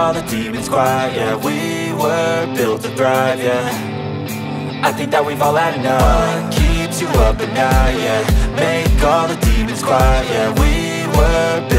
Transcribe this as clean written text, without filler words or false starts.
all the demons quiet. Yeah, we were built to thrive, yeah. I think that we've all had enough. What keeps you up at night, yeah. Make all the demons quiet, yeah. We were built